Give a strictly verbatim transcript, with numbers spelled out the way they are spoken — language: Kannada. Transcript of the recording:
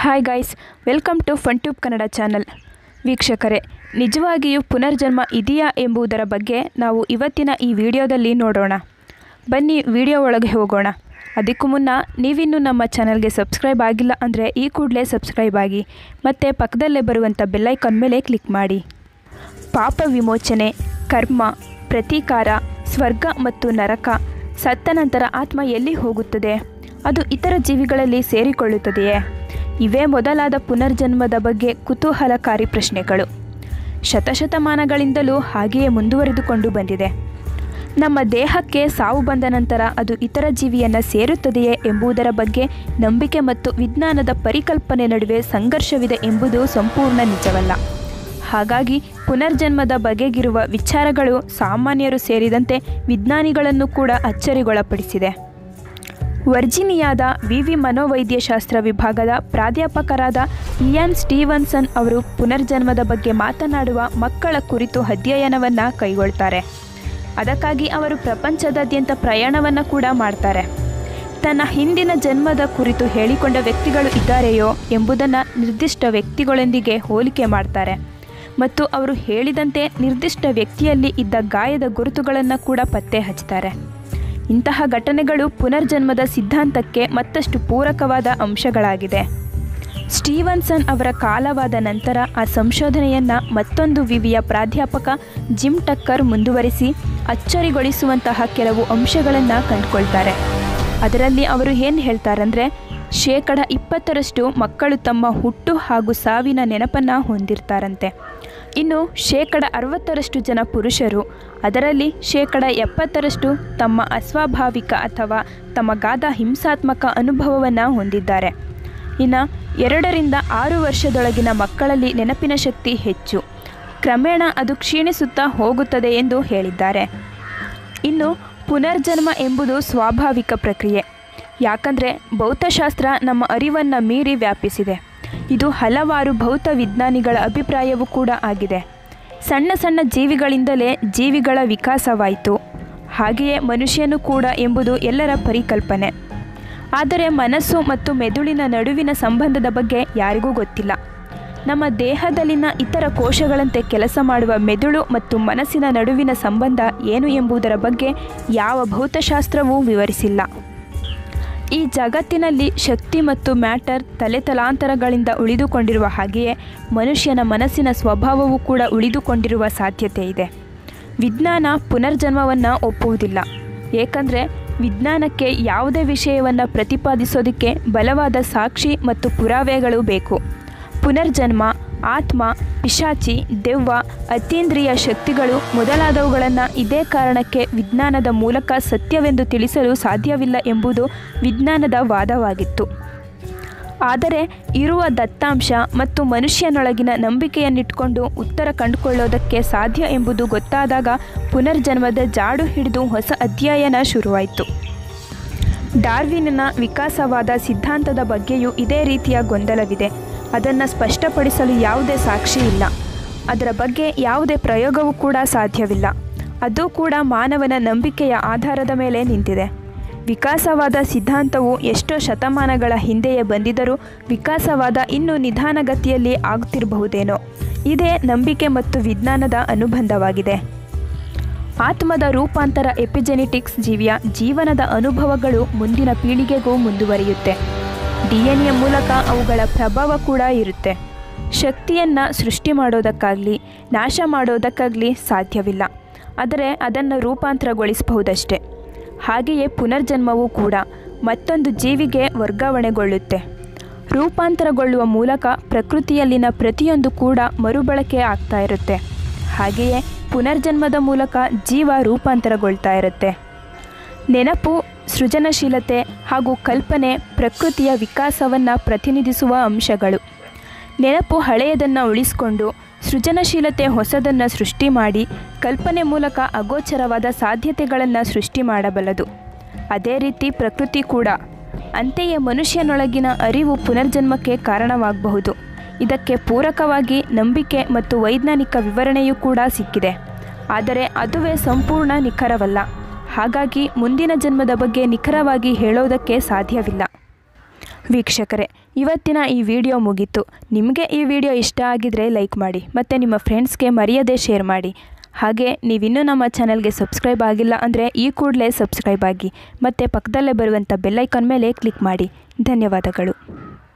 ಹಾಯ್ ಗೈಸ್, ವೆಲ್ಕಮ್ ಟು ಫಂಟ್ಯೂಬೆಕನ್ನಡ ಚಾನಲ್. ವೀಕ್ಷಕರೇ, ನಿಜವಾಗಿಯೂ ಪುನರ್ಜನ್ಮ ಇದೆಯಾ ಎಂಬುದರ ಬಗ್ಗೆ ನಾವು ಇವತ್ತಿನ ಈ ವಿಡಿಯೋದಲ್ಲಿ ನೋಡೋಣ. ಬನ್ನಿ ವಿಡಿಯೋ ಒಳಗೆ ಹೋಗೋಣ. ಅದಕ್ಕೂ ಮುನ್ನ ನೀವಿನ್ನೂ ನಮ್ಮ ಚಾನಲ್ಗೆ ಸಬ್ಸ್ಕ್ರೈಬ್ ಆಗಿಲ್ಲ ಅಂದರೆ ಈ ಕೂಡಲೇ ಸಬ್ಸ್ಕ್ರೈಬ್ ಆಗಿ ಮತ್ತು ಪಕ್ಕದಲ್ಲೇ ಬರುವಂಥ ಬೆಲ್ಲೈಕಾನ್ ಮೇಲೆ ಕ್ಲಿಕ್ ಮಾಡಿ. ಪಾಪ ವಿಮೋಚನೆ, ಕರ್ಮ, ಪ್ರತೀಕಾರ, ಸ್ವರ್ಗ ಮತ್ತು ನರಕ, ಸತ್ತ ನಂತರ ಆತ್ಮ ಎಲ್ಲಿ ಹೋಗುತ್ತದೆ? ಅದು ಇತರ ಜೀವಿಗಳಲ್ಲಿ ಸೇರಿಕೊಳ್ಳುತ್ತದೆಯೇ? ಇವೇ ಮೊದಲಾದ ಪುನರ್ಜನ್ಮದ ಬಗ್ಗೆ ಕುತೂಹಲಕಾರಿ ಪ್ರಶ್ನೆಗಳು ಶತಶತಮಾನಗಳಿಂದಲೂ ಹಾಗೆಯೇ ಮುಂದುವರೆದುಕೊಂಡು ಬಂದಿದೆ. ನಮ್ಮ ದೇಹಕ್ಕೆ ಸಾವು ಬಂದ ನಂತರ ಅದು ಇತರ ಜೀವಿಯನ್ನು ಸೇರುತ್ತದೆಯೇ ಎಂಬುದರ ಬಗ್ಗೆ ನಂಬಿಕೆ ಮತ್ತು ವಿಜ್ಞಾನದ ಪರಿಕಲ್ಪನೆ ನಡುವೆ ಸಂಘರ್ಷವಿದೆ ಎಂಬುದು ಸಂಪೂರ್ಣ ನಿಜವಲ್ಲ. ಹಾಗಾಗಿ ಪುನರ್ಜನ್ಮದ ಬಗೆಗಿರುವ ವಿಚಾರಗಳು ಸಾಮಾನ್ಯರು ಸೇರಿದಂತೆ ವಿಜ್ಞಾನಿಗಳನ್ನು ಕೂಡ ಅಚ್ಚರಿಗೊಳಪಡಿಸಿದೆ. ವರ್ಜೀನಿಯಾದ ವಿವಿ ಮನೋವೈದ್ಯಶಾಸ್ತ್ರ ವಿಭಾಗದ ಪ್ರಾಧ್ಯಾಪಕರಾದ ಇಯಾನ್ ಸ್ಟೀವನ್ಸನ್ ಅವರು ಪುನರ್ಜನ್ಮದ ಬಗ್ಗೆ ಮಾತನಾಡುವ ಮಕ್ಕಳ ಕುರಿತು ಅಧ್ಯಯನವನ್ನು ಕೈಗೊಳ್ತಾರೆ. ಅದಕ್ಕಾಗಿ ಅವರು ಪ್ರಪಂಚದಾದ್ಯಂತ ಪ್ರಯಾಣವನ್ನು ಕೂಡ ಮಾಡ್ತಾರೆ. ತನ್ನ ಹಿಂದಿನ ಜನ್ಮದ ಕುರಿತು ಹೇಳಿಕೊಂಡ ವ್ಯಕ್ತಿಗಳು ಇದ್ದಾರೆಯೋ ಎಂಬುದನ್ನು ನಿರ್ದಿಷ್ಟ ವ್ಯಕ್ತಿಗಳೊಂದಿಗೆ ಹೋಲಿಕೆ ಮಾಡ್ತಾರೆ ಮತ್ತು ಅವರು ಹೇಳಿದಂತೆ ನಿರ್ದಿಷ್ಟ ವ್ಯಕ್ತಿಯಲ್ಲಿ ಇದ್ದ ಗಾಯದ ಗುರುತುಗಳನ್ನು ಕೂಡ ಪತ್ತೆ ಹಚ್ತಾರೆ. ಇಂತಹ ಘಟನೆಗಳು ಪುನರ್ಜನ್ಮದ ಸಿದ್ಧಾಂತಕ್ಕೆ ಮತ್ತಷ್ಟು ಪೂರಕವಾದ ಅಂಶಗಳಾಗಿದೆ. ಸ್ಟೀವನ್ಸನ್ ಅವರ ಕಾಲವಾದ ನಂತರ ಆ ಸಂಶೋಧನೆಯನ್ನು ಮತ್ತೊಂದು ವಿವಿಯ ಪ್ರಾಧ್ಯಾಪಕ ಜಿಮ್ ಟಕ್ಕರ್ ಮುಂದುವರಿಸಿ ಅಚ್ಚರಿಗೊಳಿಸುವಂತಹ ಕೆಲವು ಅಂಶಗಳನ್ನು ಕಂಡುಕೊಳ್ತಾರೆ. ಅದರಲ್ಲಿ ಅವರು ಏನು ಹೇಳ್ತಾರಂದರೆ, ಶೇಕಡ ಇಪ್ಪತ್ತರಷ್ಟು ಮಕ್ಕಳು ತಮ್ಮ ಹುಟ್ಟು ಹಾಗೂ ಸಾವಿನ ನೆನಪನ್ನು ಹೊಂದಿರ್ತಾರಂತೆ. ಇನ್ನು ಶೇಕಡ ಅರವತ್ತರಷ್ಟು ಜನ ಪುರುಷರು, ಅದರಲ್ಲಿ ಶೇಕಡ ಎಪ್ಪತ್ತರಷ್ಟು ತಮ್ಮ ಅಸ್ವಾಭಾವಿಕ ಅಥವಾ ತಮಗಾದ ಹಿಂಸಾತ್ಮಕ ಅನುಭವವನ್ನು ಹೊಂದಿದ್ದಾರೆ. ಇನ್ನು ಎರಡರಿಂದ ಆರು ವರ್ಷದೊಳಗಿನ ಮಕ್ಕಳಲ್ಲಿ ನೆನಪಿನ ಶಕ್ತಿ ಹೆಚ್ಚು, ಕ್ರಮೇಣ ಅದು ಕ್ಷೀಣಿಸುತ್ತಾ ಹೋಗುತ್ತದೆ ಎಂದು ಹೇಳಿದ್ದಾರೆ. ಇನ್ನು ಪುನರ್ಜನ್ಮ ಎಂಬುದು ಸ್ವಾಭಾವಿಕ ಪ್ರಕ್ರಿಯೆ. ಯಾಕಂದರೆ ಭೌತಶಾಸ್ತ್ರ ನಮ್ಮ ಅರಿವನ್ನು ಮೀರಿ ವ್ಯಾಪಿಸಿದೆ. ಇದು ಹಲವಾರು ಭೌತ ವಿಜ್ಞಾನಿಗಳ ಅಭಿಪ್ರಾಯವೂ ಕೂಡ ಆಗಿದೆ. ಸಣ್ಣ ಸಣ್ಣ ಜೀವಿಗಳಿಂದಲೇ ಜೀವಿಗಳ ವಿಕಾಸವಾಯಿತು, ಹಾಗೆಯೇ ಮನುಷ್ಯನೂ ಕೂಡ ಎಂಬುದು ಎಲ್ಲರ ಪರಿಕಲ್ಪನೆ. ಆದರೆ ಮನಸ್ಸು ಮತ್ತು ಮೆದುಳಿನ ನಡುವಿನ ಸಂಬಂಧದ ಬಗ್ಗೆ ಯಾರಿಗೂ ಗೊತ್ತಿಲ್ಲ. ನಮ್ಮ ದೇಹದಲ್ಲಿನ ಇತರ ಕೋಶಗಳಂತೆ ಕೆಲಸ ಮಾಡುವ ಮೆದುಳು ಮತ್ತು ಮನಸ್ಸಿನ ನಡುವಿನ ಸಂಬಂಧ ಏನು ಎಂಬುದರ ಬಗ್ಗೆ ಯಾವ ಭೌತಶಾಸ್ತ್ರವೂ ವಿವರಿಸಿಲ್ಲ. ಈ ಜಗತ್ತಿನಲ್ಲಿ ಶಕ್ತಿ ಮತ್ತು ಮ್ಯಾಟರ್ ತಲೆತಲಾಂತರಗಳಿಂದ ಉಳಿದುಕೊಂಡಿರುವ ಹಾಗೆಯೇ ಮನುಷ್ಯನ ಮನಸ್ಸಿನ ಸ್ವಭಾವವೂ ಕೂಡ ಉಳಿದುಕೊಂಡಿರುವ ಸಾಧ್ಯತೆ ಇದೆ. ವಿಜ್ಞಾನ ಪುನರ್ಜನ್ಮವನ್ನು ಒಪ್ಪುವುದಿಲ್ಲ, ಏಕೆಂದರೆ ವಿಜ್ಞಾನಕ್ಕೆ ಯಾವುದೇ ವಿಷಯವನ್ನು ಪ್ರತಿಪಾದಿಸೋದಕ್ಕೆ ಬಲವಾದ ಸಾಕ್ಷಿ ಮತ್ತು ಪುರಾವೆಗಳು ಬೇಕು. ಪುನರ್ಜನ್ಮ, ಆತ್ಮ, ಪಿಶಾಚಿ, ದೆವ್ವ, ಅತೀಂದ್ರಿಯ ಶಕ್ತಿಗಳು ಮೊದಲಾದವುಗಳನ್ನು ಇದೇ ಕಾರಣಕ್ಕೆ ವಿಜ್ಞಾನದ ಮೂಲಕ ಸತ್ಯವೆಂದು ತಿಳಿಸಲು ಸಾಧ್ಯವಿಲ್ಲ ಎಂಬುದು ವಿಜ್ಞಾನದ ವಾದವಾಗಿತ್ತು. ಆದರೆ ಇರುವ ದತ್ತಾಂಶ ಮತ್ತು ಮನುಷ್ಯನೊಳಗಿನ ನಂಬಿಕೆಯನ್ನಿಟ್ಕೊಂಡು ಉತ್ತರ ಕಂಡುಕೊಳ್ಳೋದಕ್ಕೆ ಸಾಧ್ಯ ಎಂಬುದು ಗೊತ್ತಾದಾಗ ಪುನರ್ಜನ್ಮದ ಜಾಡು ಹಿಡಿದು ಹೊಸ ಅಧ್ಯಯನ ಶುರುವಾಯಿತು. ಡಾರ್ವಿನ್ನ ವಿಕಾಸವಾದ ಸಿದ್ಧಾಂತದ ಬಗ್ಗೆಯೂ ಇದೇ ರೀತಿಯ ಗೊಂದಲವಿದೆ. ಅದನ್ನು ಸ್ಪಷ್ಟಪಡಿಸಲು ಯಾವುದೇ ಸಾಕ್ಷಿ ಇಲ್ಲ, ಅದರ ಬಗ್ಗೆ ಯಾವುದೇ ಪ್ರಯೋಗವೂ ಕೂಡ ಸಾಧ್ಯವಿಲ್ಲ. ಅದು ಕೂಡ ಮಾನವನ ನಂಬಿಕೆಯ ಆಧಾರದ ಮೇಲೆ ನಿಂತಿದೆ. ವಿಕಾಸವಾದ ಸಿದ್ಧಾಂತವು ಎಷ್ಟೋ ಶತಮಾನಗಳ ಹಿಂದೆಯೇ ಬಂದಿದ್ದರೂ ವಿಕಾಸವಾದ ಇನ್ನೂ ನಿಧಾನಗತಿಯಲ್ಲಿ ಆಗುತ್ತಿರಬಹುದೇನೋ. ಇದೇ ನಂಬಿಕೆ ಮತ್ತು ವಿಜ್ಞಾನದ ಅನುಬಂಧವಾಗಿದೆ. ಆತ್ಮದ ರೂಪಾಂತರ ಎಪಿಜೆನೆಟಿಕ್ಸ್ ಜೀವಿಯ ಜೀವನದ ಅನುಭವಗಳು ಮುಂದಿನ ಪೀಳಿಗೆಗೂ ಮುಂದುವರಿಯುತ್ತೆ. ಡಿ ಎನ್ ಎ ಮೂಲಕ ಅವುಗಳ ಪ್ರಭಾವ ಕೂಡ ಇರುತ್ತೆ. ಶಕ್ತಿಯನ್ನು ಸೃಷ್ಟಿ ಮಾಡೋದಕ್ಕಾಗಲಿ ನಾಶ ಮಾಡೋದಕ್ಕಾಗಲಿ ಸಾಧ್ಯವಿಲ್ಲ, ಆದರೆ ಅದನ್ನು ರೂಪಾಂತರಗೊಳಿಸಬಹುದಷ್ಟೆ. ಹಾಗೆಯೇ ಪುನರ್ಜನ್ಮವೂ ಕೂಡ ಮತ್ತೊಂದು ಜೀವಿಗೆ ವರ್ಗಾವಣೆಗೊಳ್ಳುತ್ತೆ. ರೂಪಾಂತರಗೊಳ್ಳುವ ಮೂಲಕ ಪ್ರಕೃತಿಯಲ್ಲಿನ ಪ್ರತಿಯೊಂದು ಕೂಡ ಮರುಬಳಕೆ ಆಗ್ತಾ ಇರುತ್ತೆ. ಹಾಗೆಯೇ ಪುನರ್ಜನ್ಮದ ಮೂಲಕ ಜೀವ ರೂಪಾಂತರಗೊಳ್ತಾ ಇರುತ್ತೆ. ನೆನಪು, ಸೃಜನಶೀಲತೆ ಹಾಗೂ ಕಲ್ಪನೆ ಪ್ರಕೃತಿಯ ವಿಕಾಸವನ್ನು ಪ್ರತಿನಿಧಿಸುವ ಅಂಶಗಳು. ನೆನಪು ಹಳೆಯದನ್ನು ಉಳಿಸಿಕೊಂಡು, ಸೃಜನಶೀಲತೆ ಹೊಸದನ್ನು ಸೃಷ್ಟಿ ಮಾಡಿ, ಕಲ್ಪನೆ ಮೂಲಕ ಅಗೋಚರವಾದ ಸಾಧ್ಯತೆಗಳನ್ನು ಸೃಷ್ಟಿ ಮಾಡಬಲ್ಲದು. ಅದೇ ರೀತಿ ಪ್ರಕೃತಿ ಕೂಡ. ಅಂತೆಯೇ ಮನುಷ್ಯನೊಳಗಿನ ಅರಿವು ಪುನರ್ಜನ್ಮಕ್ಕೆ ಕಾರಣವಾಗಬಹುದು. ಇದಕ್ಕೆ ಪೂರಕವಾಗಿ ನಂಬಿಕೆ ಮತ್ತು ವೈಜ್ಞಾನಿಕ ವಿವರಣೆಯೂ ಕೂಡ ಸಿಕ್ಕಿದೆ. ಆದರೆ ಅದುವೇ ಸಂಪೂರ್ಣ ನಿಖರವಲ್ಲ. ಹಾಗಾಗಿ ಮುಂದಿನ ಜನ್ಮದ ಬಗ್ಗೆ ನಿಖರವಾಗಿ ಹೇಳೋದಕ್ಕೆ ಸಾಧ್ಯವಿಲ್ಲ. ವೀಕ್ಷಕರೇ, ಇವತ್ತಿನ ಈ ವಿಡಿಯೋ ಮುಗೀತು. ನಿಮಗೆ ಈ ವಿಡಿಯೋ ಇಷ್ಟ ಆಗಿದ್ರೆ ಲೈಕ್ ಮಾಡಿ ಮತ್ತು ನಿಮ್ಮ ಫ್ರೆಂಡ್ಸ್ಗೆ ಮರೆಯದೇ ಶೇರ್ ಮಾಡಿ. ಹಾಗೆ ನೀವಿನ್ನೂ ನಮ್ಮ ಚಾನಲ್ಗೆ ಸಬ್ಸ್ಕ್ರೈಬ್ ಆಗಿಲ್ಲ ಅಂದರೆ ಈ ಕೂಡಲೇ ಸಬ್ಸ್ಕ್ರೈಬ್ ಆಗಿ ಮತ್ತು ಪಕ್ಕದಲ್ಲೇ ಬರುವಂಥ ಬೆಲ್ಲೈಕಾನ್ ಮೇಲೆ ಕ್ಲಿಕ್ ಮಾಡಿ. ಧನ್ಯವಾದಗಳು.